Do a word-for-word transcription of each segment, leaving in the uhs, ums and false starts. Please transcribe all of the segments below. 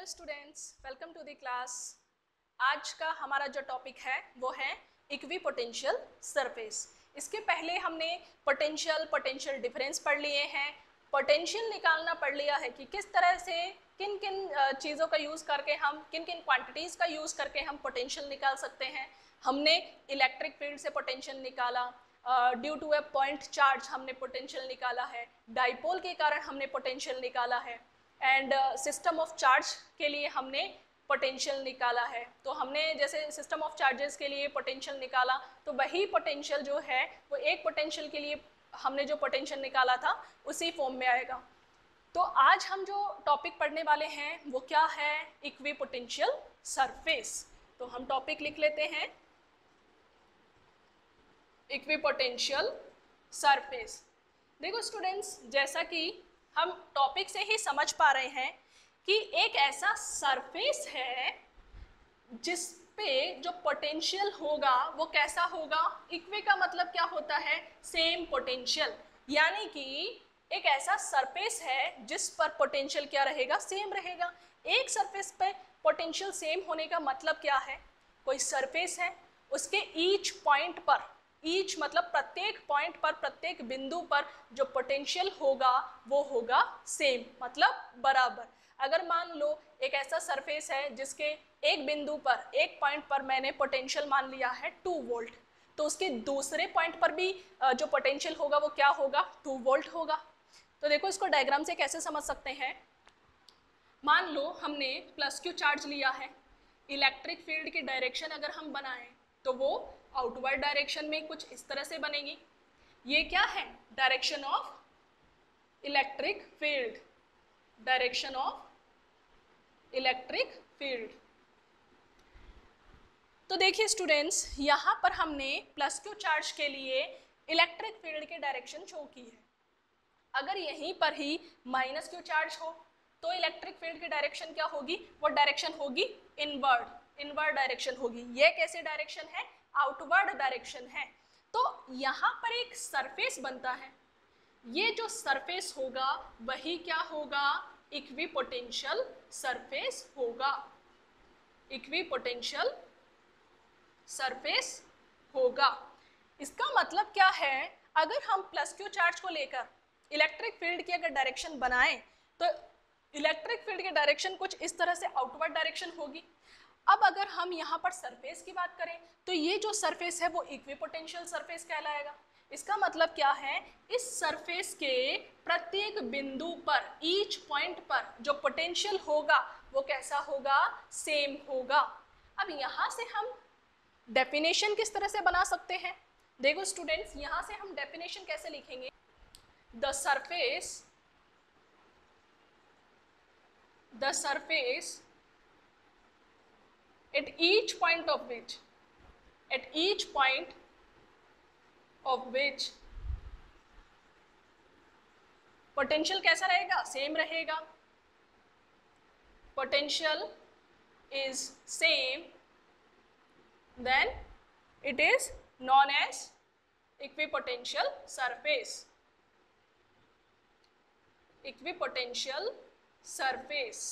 Hello students, welcome to the class. आज का हमारा जो टॉपिक है वो है इक्विपोटेंशियल सरफेस। इसके पहले हमने पोटेंशियल पोटेंशियल डिफरेंस पढ़ लिए हैं। पोटेंशियल निकालना पढ़ लिया है कि किस तरह से किन किन चीज़ों का यूज़ करके हम किन किन क्वांटिटीज़ का यूज़ करके हम पोटेंशियल निकाल सकते हैं। हमने इलेक्ट्रिक फील्ड से पोटेंशियल निकाला, due to a point charge हमने पोटेंशियल निकाला है, डाइपोल के कारण हमने पोटेंशियल निकाला है, एंड सिस्टम ऑफ चार्ज के लिए हमने पोटेंशियल निकाला है। तो हमने जैसे सिस्टम ऑफ चार्जेस के लिए पोटेंशियल निकाला, तो वही पोटेंशियल जो है वो एक पोटेंशियल के लिए हमने जो पोटेंशियल निकाला था उसी फॉर्म में आएगा। तो आज हम जो टॉपिक पढ़ने वाले हैं वो क्या है, इक्विपोटेंशियल सरफेस। तो हम टॉपिक लिख लेते हैं, इक्विपोटेंशियल सरफेस। देखो स्टूडेंट्स, जैसा कि हम टॉपिक से ही समझ पा रहे हैं कि एक ऐसा सरफेस है जिस पे जो पोटेंशियल होगा वो कैसा होगा। इक्वी का मतलब क्या होता है, सेम पोटेंशियल, यानी कि एक ऐसा सरफेस है जिस पर पोटेंशियल क्या रहेगा, सेम रहेगा। एक सरफेस पे पोटेंशियल सेम होने का मतलब क्या है, कोई सरफेस है उसके ईच पॉइंट पर, ईच मतलब प्रत्येक पॉइंट पर, प्रत्येक बिंदु पर जो पोटेंशियल होगा वो होगा सेम, मतलब बराबर। अगर मान लो एक ऐसा सरफेस है जिसके एक बिंदु पर, एक पॉइंट पर मैंने पोटेंशियल मान लिया है टू वोल्ट, तो उसके दूसरे पॉइंट पर भी जो पोटेंशियल होगा वो क्या होगा, टू वोल्ट होगा। तो देखो इसको डायग्राम से कैसे समझ सकते हैं। मान लो हमने प्लस क्यू चार्ज लिया है, इलेक्ट्रिक फील्ड की डायरेक्शन अगर हम बनाएं तो वो आउटवर्ड डायरेक्शन में कुछ इस तरह से बनेगी। ये क्या है, direction of electric field, direction of electric field. तो देखिए स्टूडेंट्स, यहाँ पर हमने प्लस क्यू चार्ज के लिए इलेक्ट्रिक फील्ड की डायरेक्शन शो की है। अगर यहीं पर ही माइनस क्यू चार्ज हो तो इलेक्ट्रिक फील्ड की डायरेक्शन क्या होगी, वो डायरेक्शन होगी इनवर्ड, इनवर्ड डायरेक्शन होगी। ये कैसे डायरेक्शन है, आउटवर्ड डायरेक्शन है। तो यहाँ पर एक सरफेस बनता है, ये जो सरफेस होगा वही क्या होगा, इक्विपोटेंशियल सरफेस होगा, इक्विपोटेंशियल सरफेस होगा। इसका मतलब क्या है, अगर हम प्लस क्यू चार्ज को लेकर इलेक्ट्रिक फील्ड की अगर डायरेक्शन बनाएं तो इलेक्ट्रिक फील्ड की डायरेक्शन कुछ इस तरह से आउटवर्ड डायरेक्शन होगी। अब अगर हम यहाँ पर सरफेस की बात करें तो ये जो सरफेस है वो इक्विपोटेंशियल सरफेस कहलाएगा। इसका मतलब क्या है, इस सरफेस के प्रत्येक बिंदु पर, ईच पॉइंट पर जो पोटेंशियल होगा वो कैसा होगा, सेम होगा। अब यहाँ से हम डेफिनेशन किस तरह से बना सकते हैं, देखो स्टूडेंट्स, यहाँ से हम डेफिनेशन कैसे लिखेंगे, the surface the surface at each point of which at each point of which potential कैसा रहेगा, सेम रहेगा। Potential is same, then it is known as equipotential surface, equipotential surface.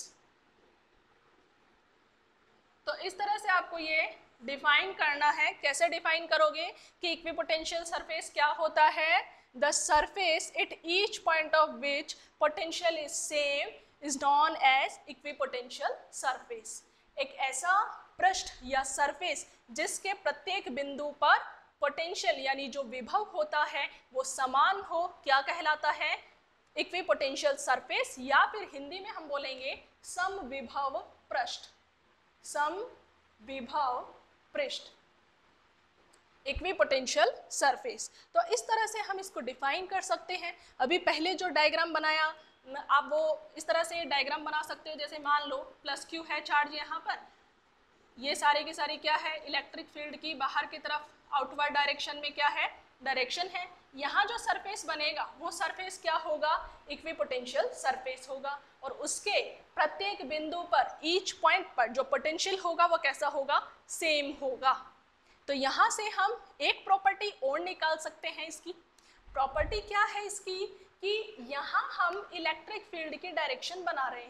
तो इस तरह से आपको ये डिफाइन करना है। कैसे डिफाइन करोगे कि इक्विपोटेंशियल सरफेस क्या होता है, the surface at each point of which potential is same is known as equipotential surface. एक ऐसा पृष्ठ या सरफेस जिसके प्रत्येक बिंदु पर पोटेंशियल यानी जो विभव होता है वो समान हो, क्या कहलाता है, इक्विपोटेंशियल सरफेस, या फिर हिंदी में हम बोलेंगे समविभव पृष्ठ, समविभव पृष्ठ, इक्विपोटेंशियल सरफेस। तो इस तरह से हम इसको डिफाइन कर सकते हैं। अभी पहले जो डायग्राम बनाया आप वो इस तरह से डायग्राम बना सकते हो, जैसे मान लो प्लस क्यू है चार्ज यहाँ पर, ये सारी की सारी क्या है, इलेक्ट्रिक फील्ड की बाहर की तरफ आउटवर्ड डायरेक्शन में क्या है, डायरेक्शन है। यहाँ जो सरफेस बनेगा वो सरफेस क्या होगा, इक्विपोटेंशियल सरफेस होगा, और उसके प्रत्येक बिंदु पर, ईच पॉइंट पर जो पोटेंशियल होगा वो कैसा होगा, सेम होगा। तो यहाँ से हम एक प्रॉपर्टी और निकाल सकते हैं। इसकी प्रॉपर्टी क्या है इसकी, कि यहाँ हम इलेक्ट्रिक फील्ड की डायरेक्शन बना रहे हैं,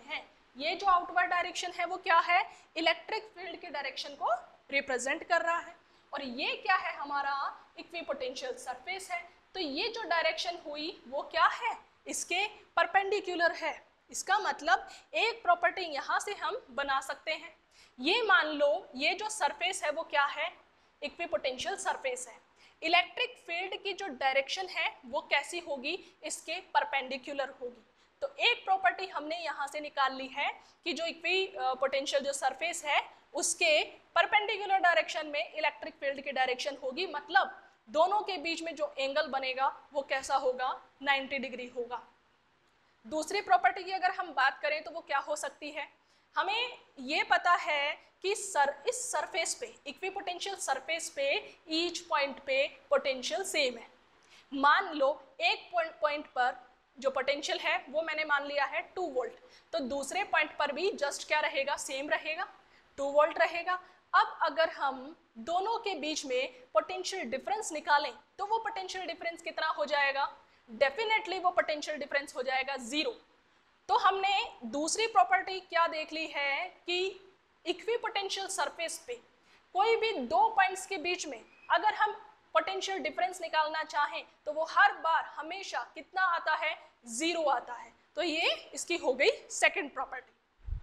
ये जो आउटवर्ड डायरेक्शन है वो क्या है, इलेक्ट्रिक फील्ड के डायरेक्शन को रिप्रेजेंट कर रहा है। और ये क्या है, हमारा इक्विपोटेंशियल सरफेस है। तो ये जो डायरेक्शन हुई वो क्या है, इसके परपेंडिकुलर है। इसका मतलब एक प्रॉपर्टी यहाँ से हम बना सकते हैं। ये मान लो ये जो सरफेस है वो क्या है, इक्विपोटेंशियल सरफेस है। इलेक्ट्रिक फील्ड की जो डायरेक्शन है वो कैसी होगी, इसके परपेंडिकुलर होगी। तो एक प्रॉपर्टी हमने यहाँ से निकाल ली है कि जो इक्विपोटेंशियल जो सरफेस है उसके परपेंडिकुलर डायरेक्शन में इलेक्ट्रिक फील्ड की डायरेक्शन होगी, मतलब दोनों के बीच में जो एंगल बनेगा वो कैसा होगा, नाइंटी डिग्री होगा। दूसरी प्रॉपर्टी की अगर हम बात करें तो वो क्या हो सकती है, हमें ये पता है कि सर इस सरफेस पे, इक्विपोटेंशियल सरफेस पे ईच पॉइंट पे पोटेंशियल सेम है। मान लो एक पॉइंट पॉइंट पर जो पोटेंशियल है वो मैंने मान लिया है टू वोल्ट, तो दूसरे पॉइंट पर भी जस्ट क्या रहेगा, सेम रहेगा, टू वोल्ट रहेगा। अब अगर हम दोनों के बीच में पोटेंशियल डिफरेंस निकालें तो वो पोटेंशियल डिफरेंस कितना हो जाएगा, डेफिनेटली वो पोटेंशियल डिफरेंस हो जाएगा जीरो। तो हमने दूसरी प्रॉपर्टी क्या देख ली है कि इक्विपोटेंशियल सरफेस पे कोई भी दो पॉइंट्स के बीच में अगर हम पोटेंशियल डिफरेंस निकालना चाहें तो वो हर बार हमेशा कितना आता है, जीरो आता है। तो ये इसकी हो गई सेकंड प्रॉपर्टी।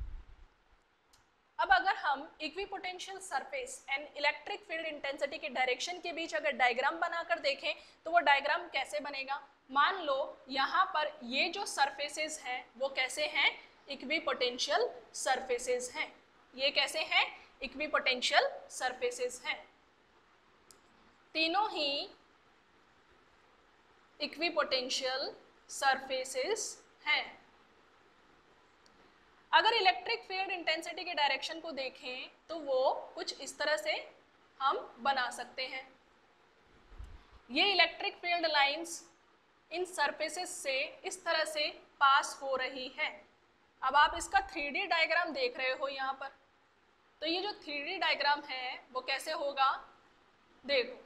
अब अगर हम equipotential surface and electric field intensity के डायरेक्शन के बीच अगर डायग्राम बनाकर देखें तो वो डायग्राम कैसे बनेगा, मान लो यहाँ पर ये जो सरफेसेस हैं वो कैसे हैं, इक्विपोटेंशियल सरफेसेस हैं। ये कैसे हैं, इक्विपोटेंशियल सरफेसेस हैं। तीनों ही इक्विपोटेंशियल सरफेसेस हैं। अगर इलेक्ट्रिक फील्ड इंटेंसिटी के डायरेक्शन को देखें तो वो कुछ इस तरह से हम बना सकते हैं। ये इलेक्ट्रिक फील्ड लाइंस इन सरफेसेस से इस तरह से पास हो रही है। अब आप इसका थ्री डी डायग्राम देख रहे हो यहाँ पर, तो ये जो थ्री डी डायग्राम है वो कैसे होगा, देखो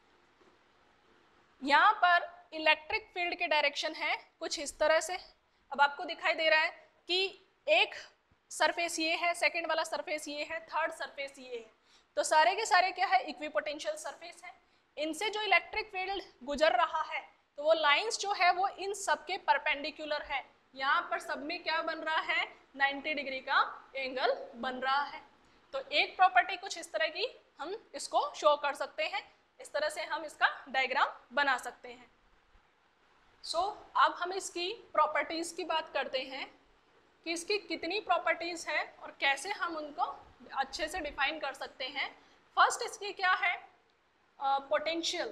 यहाँ पर इलेक्ट्रिक फील्ड के डायरेक्शन है कुछ इस तरह से। अब आपको दिखाई दे रहा है कि एक सरफेस ये है, सेकंड वाला सरफेस ये है, थर्ड सरफेस ये है। तो सारे के सारे क्या है, इक्विपोटेंशियल सरफेस है। इनसे जो इलेक्ट्रिक फील्ड गुजर रहा है तो वो लाइंस जो है वो इन सब के परपेंडिकुलर है। यहाँ पर सब में क्या बन रहा है, नाइंटी डिग्री का एंगल बन रहा है। तो एक प्रॉपर्टी कुछ इस तरह की हम इसको शो कर सकते हैं, इस तरह से हम इसका डायग्राम बना सकते हैं। सो so, अब हम इसकी प्रॉपर्टीज़ की बात करते हैं कि इसकी कितनी प्रॉपर्टीज़ है और कैसे हम उनको अच्छे से डिफाइन कर सकते हैं। फर्स्ट इसकी क्या है, potential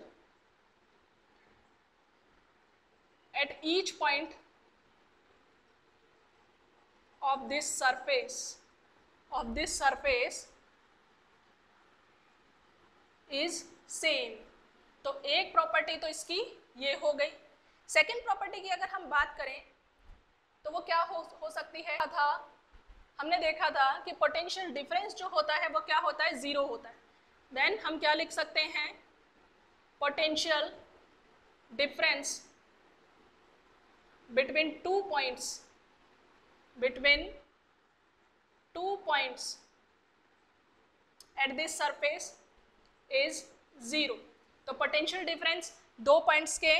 at each point of this surface of this surface is same. तो एक प्रॉपर्टी तो इसकी ये हो गई। सेकेंड प्रॉपर्टी की अगर हम बात करें तो वो क्या हो, हो सकती है था हमने देखा था कि पोटेंशियल डिफरेंस जो होता है वो क्या होता है, जीरो होता है। देन हम क्या लिख सकते हैं, potential difference between two points between two points at this surface is zero. तो पोटेंशियल डिफरेंस दो पॉइंट्स के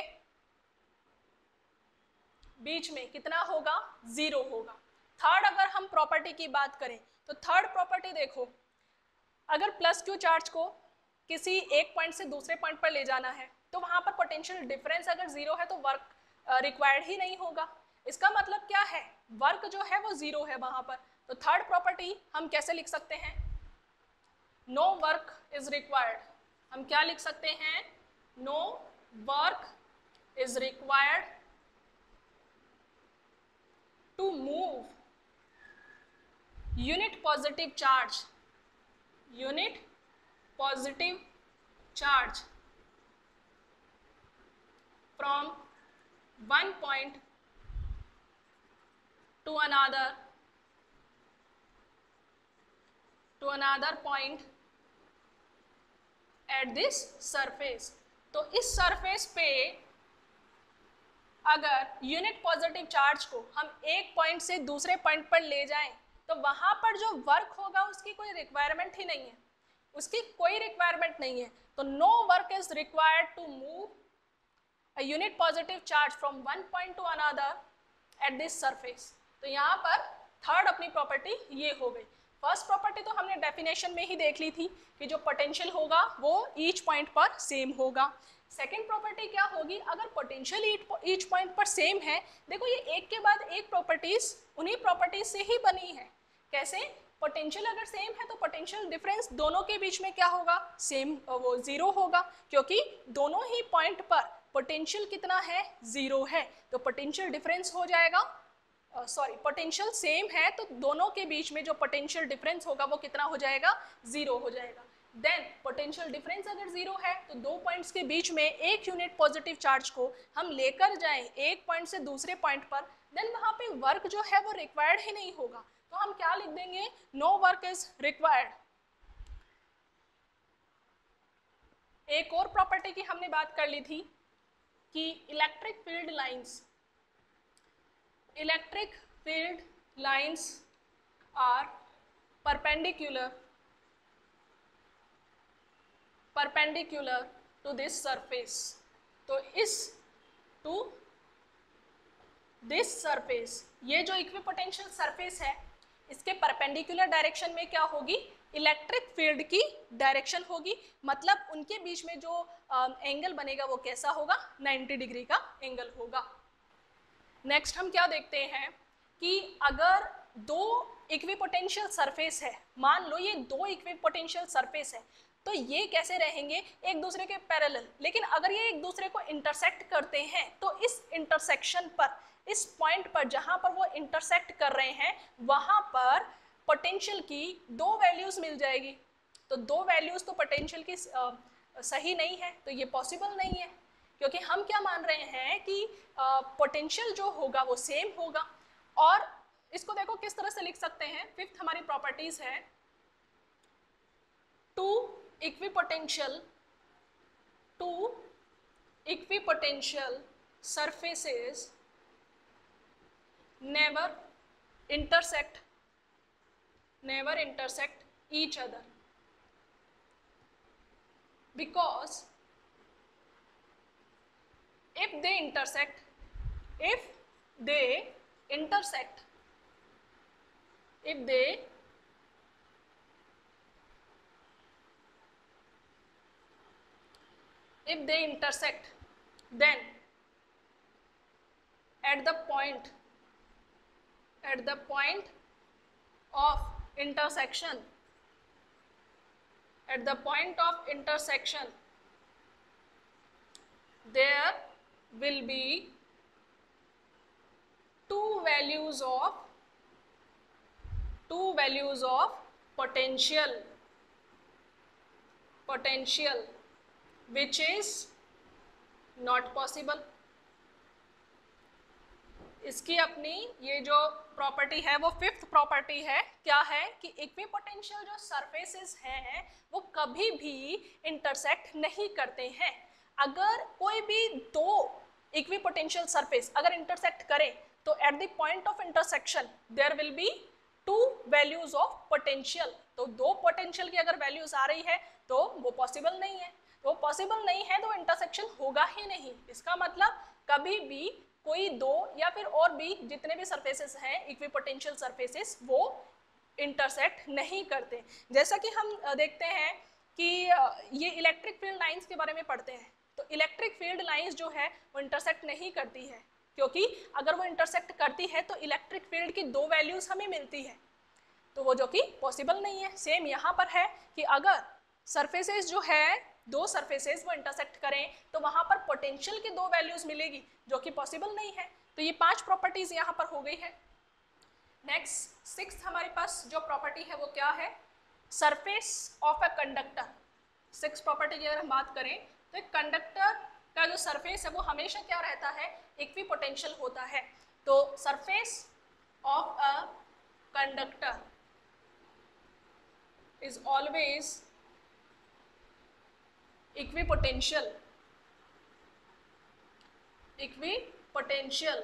बीच में कितना होगा, जीरो होगा। थर्ड अगर हम प्रॉपर्टी की बात करें तो थर्ड प्रॉपर्टी देखो, अगर प्लस क्यू चार्ज को किसी एक पॉइंट से दूसरे पॉइंट पर ले जाना है तो वहां पर पोटेंशियल डिफरेंस अगर जीरो है तो वर्क रिक्वायर्ड ही नहीं होगा। इसका मतलब क्या है, वर्क जो है वो जीरो है वहां पर। तो थर्ड प्रॉपर्टी हम कैसे लिख सकते हैं, नो वर्क इज रिक्वायर्ड। हम क्या लिख सकते हैं, no work is required to move unit positive charge unit positive charge from one point to another to another point at this surface। तो इस सरफेस पे अगर यूनिट पॉजिटिव चार्ज को हम एक पॉइंट से दूसरे पॉइंट पर ले जाएं तो वहां पर जो वर्क होगा उसकी कोई रिक्वायरमेंट ही नहीं है, उसकी कोई रिक्वायरमेंट नहीं है। तो no work is required to move a unit positive charge from one point to another at this surface। तो यहाँ पर थर्ड अपनी प्रॉपर्टी ये हो गई। फर्स्ट प्रॉपर्टी तो हमने डेफिनेशन में ही देख ली थी कि जो पोटेंशियल होगा वो ईच पॉइंट पर सेम होगा। सेकेंड प्रॉपर्टी क्या होगी, अगर पोटेंशियल ईच पॉइंट पर सेम है, देखो ये एक के बाद एक प्रॉपर्टीज उन्हीं प्रॉपर्टीज से ही बनी है। कैसे, पोटेंशियल अगर सेम है तो पोटेंशियल डिफरेंस दोनों के बीच में क्या होगा, सेम, वो जीरो होगा, क्योंकि दोनों ही पॉइंट पर पोटेंशियल कितना है, जीरो है। तो पोटेंशियल डिफरेंस हो जाएगा, सॉरी पोटेंशियल सेम है तो दोनों के बीच में जो पोटेंशियल डिफरेंस होगा वो कितना हो जाएगा, जीरो हो जाएगा। देन पोटेंशियल डिफरेंस अगर जीरो है तो दो पॉइंट्स के बीच में एक यूनिट पॉजिटिव चार्ज को हम लेकर जाएं एक पॉइंट से दूसरे पॉइंट पर, देन वहाँ पे वर्क जो है वो रिक्वायर्ड ही नहीं होगा। तो हम क्या लिख देंगे, नो वर्क इज रिक्वायर्ड। एक और प्रॉपर्टी की हमने बात कर ली थी कि electric field lines electric field lines are perpendicular perpendicular to this surface. तो इस टू दिस सरफेस, ये जो इक्विपोटेंशियल सरफेस है इसके परपेंडिकुलर डायरेक्शन में क्या होगी, इलेक्ट्रिक फील्ड की डायरेक्शन होगी। मतलब उनके बीच में जो एंगल uh, बनेगा वो कैसा होगा, नाइंटी डिग्री का एंगल होगा। नेक्स्ट हम क्या देखते हैं कि अगर दो इक्विपोटेंशियल सरफेस है, मान लो ये दो इक्विपोटेंशियल सरफेस है, तो ये कैसे रहेंगे, एक दूसरे के पैरेलल। लेकिन अगर ये एक दूसरे को इंटरसेक्ट करते हैं तो इस इंटरसेक्शन पर, इस पॉइंट पर जहां पर वो इंटरसेक्ट कर रहे हैं वहां पर पोटेंशियल की दो वैल्यूज मिल जाएगी। तो दो वैल्यूज तो पोटेंशियल की आ, सही नहीं है, तो ये पॉसिबल नहीं है, क्योंकि हम क्या मान रहे हैं कि पोटेंशियल जो होगा वो सेम होगा। और इसको देखो किस तरह से लिख सकते हैं, फिफ्थ हमारी प्रॉपर्टीज है, two equipotential two equipotential surfaces never intersect never intersect each other, because if they intersect if they intersect if they if they intersect then at the point at the point of intersection at the point of intersection there will be two values of two values of potential potential which is not possible। इसकी अपनी ये जो property है वो fifth property है, क्या है कि इक्विपोटेंशियल जो सरफेसेस हैं वो कभी भी इंटरसेक्ट नहीं करते हैं। अगर कोई भी दो इक्विपोटेंशियल सरफेस अगर इंटरसेक्ट करें तो at the point of intersection there will be two values of potential. तो दो पोटेंशियल की अगर वैल्यूज आ रही है तो वो पॉसिबल नहीं है, तो पॉसिबल नहीं है तो इंटरसेक्शन होगा ही नहीं। इसका मतलब कभी भी कोई दो या फिर और भी जितने भी सरफेसेस हैं इक्विपोटेंशियल सरफेसेस वो इंटरसेक्ट नहीं करते। जैसा कि हम देखते हैं कि ये इलेक्ट्रिक फील्ड लाइंस के बारे में पढ़ते हैं, तो इलेक्ट्रिक फील्ड लाइंस जो है वो इंटरसेक्ट नहीं करती है, क्योंकि अगर वो इंटरसेक्ट करती है तो इलेक्ट्रिक फील्ड की दो वैल्यूज हमें मिलती है, तो वो जो कि पॉसिबल नहीं है। सेम यहाँ पर है कि अगर सरफेसेस जो है दो सरफेसेस वो इंटरसेक्ट करें तो वहां पर पोटेंशियल की दो वैल्यूज मिलेगी, जो कि पॉसिबल नहीं है। तो ये पांच प्रॉपर्टीज यहाँ पर हो गई है। नेक्स्ट सिक्स्थ हमारे पास जो प्रॉपर्टी है वो क्या है, surface of a conductor. Six property की अगर हम बात करें तो एक कंडक्टर का जो सरफेस है वो हमेशा क्या रहता है, इक्विपोटेंशियल होता है। तो surface of a conductor is always equipotential equipotential potential.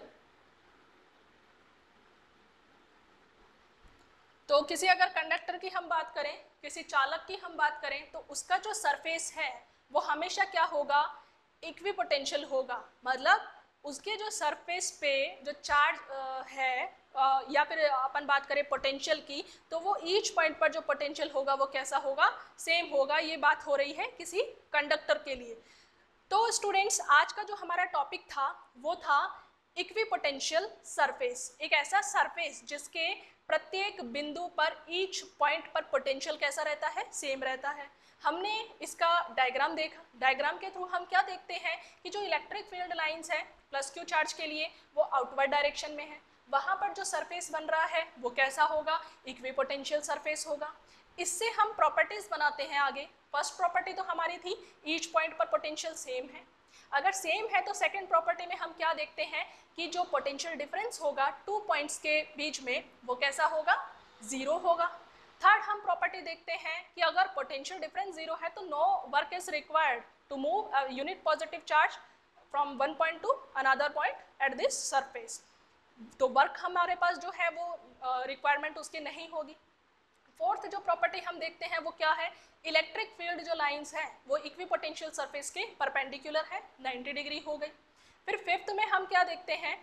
तो किसी अगर कंडक्टर की हम बात करें, किसी चालक की हम बात करें, तो उसका जो सरफेस है वो हमेशा क्या होगा, इक्विपोटेंशियल होगा। मतलब उसके जो सरफेस पे जो चार्ज है आ, या फिर अपन बात करें पोटेंशियल की, तो वो ईच पॉइंट पर जो पोटेंशियल होगा वो कैसा होगा, सेम होगा। ये बात हो रही है किसी कंडक्टर के लिए। तो स्टूडेंट्स, आज का जो हमारा टॉपिक था वो था इक्विपोटेंशियल सरफेस। एक ऐसा सरफेस जिसके प्रत्येक बिंदु पर, ईच पॉइंट पर पोटेंशियल कैसा रहता है, सेम रहता है। हमने इसका डायग्राम देखा। डायग्राम के थ्रू हम क्या देखते हैं कि जो इलेक्ट्रिक फील्ड लाइंस है प्लस क्यू चार्ज के लिए, वो आउटवर्ड डायरेक्शन में है। वहाँ पर जो सरफेस बन रहा है वो कैसा होगा, इक्विपोटेंशियल सरफेस होगा। इससे हम प्रॉपर्टीज बनाते हैं आगे। फर्स्ट प्रॉपर्टी तो हमारी थी ईच पॉइंट पर पोटेंशियल सेम है। अगर सेम है तो सेकंड प्रॉपर्टी में हम क्या देखते हैं कि जो पोटेंशियल डिफरेंस होगा टू पॉइंट्स के बीच में वो कैसा होगा, जीरो होगा। थर्ड हम प्रॉपर्टी देखते हैं कि अगर पोटेंशियल डिफरेंस जीरो है तो no work is required to move unit positive charge from one point to another point at this surface. तो वर्क हमारे पास जो है वो रिक्वायरमेंट uh, उसकी नहीं होगी। फोर्थ जो प्रॉपर्टी हम देखते हैं वो क्या है, इलेक्ट्रिक फील्ड जो लाइंस हैं वो इक्विपोटेंशियल सरफेस के परपेंडिकुलर है, नाइंटी डिग्री हो गई। फिर फिफ्थ में हम क्या देखते हैं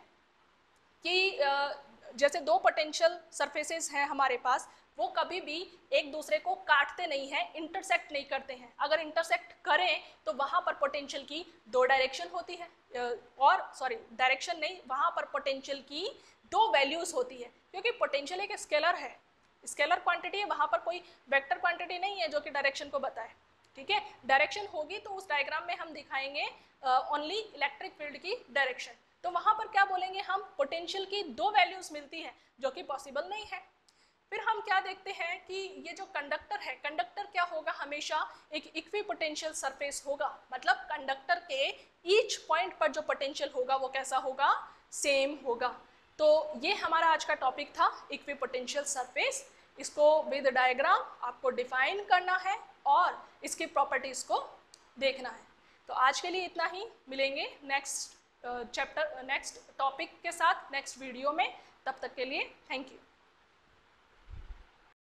कि जैसे दो पोटेंशियल सरफेसेस हैं हमारे पास, वो कभी भी एक दूसरे को काटते नहीं हैं, इंटरसेक्ट नहीं करते हैं। अगर इंटरसेक्ट करें तो वहाँ पर पोटेंशियल की दो डायरेक्शन होती है, और सॉरी डायरेक्शन नहीं, वहाँ पर पोटेंशियल की दो वैल्यूज़ होती है, क्योंकि पोटेंशियल एक स्केलर है, स्केलर क्वांटिटी है। वहाँ पर कोई वेक्टर क्वांटिटी नहीं है जो कि डायरेक्शन को बताए। ठीक है, डायरेक्शन होगी तो उस डायग्राम में हम दिखाएंगे ओनली इलेक्ट्रिक फील्ड की डायरेक्शन। तो वहाँ पर क्या बोलेंगे हम, पोटेंशियल की दो वैल्यूज़ मिलती है, जो कि पॉसिबल नहीं है। फिर हम क्या देखते हैं कि ये जो कंडक्टर है, कंडक्टर क्या होगा, हमेशा एक इक्विपोटेंशियल सरफेस होगा। मतलब कंडक्टर के ईच पॉइंट पर जो पोटेंशियल होगा वो कैसा होगा, सेम होगा। तो ये हमारा आज का टॉपिक था, इक्विपोटेंशियल सरफेस। इसको विद डायग्राम आपको डिफाइन करना है और इसकी प्रॉपर्टीज़ को देखना है। तो आज के लिए इतना ही, मिलेंगे नेक्स्ट चैप्टर, नेक्स्ट टॉपिक के साथ नेक्स्ट वीडियो में। तब तक के लिए थैंक यू।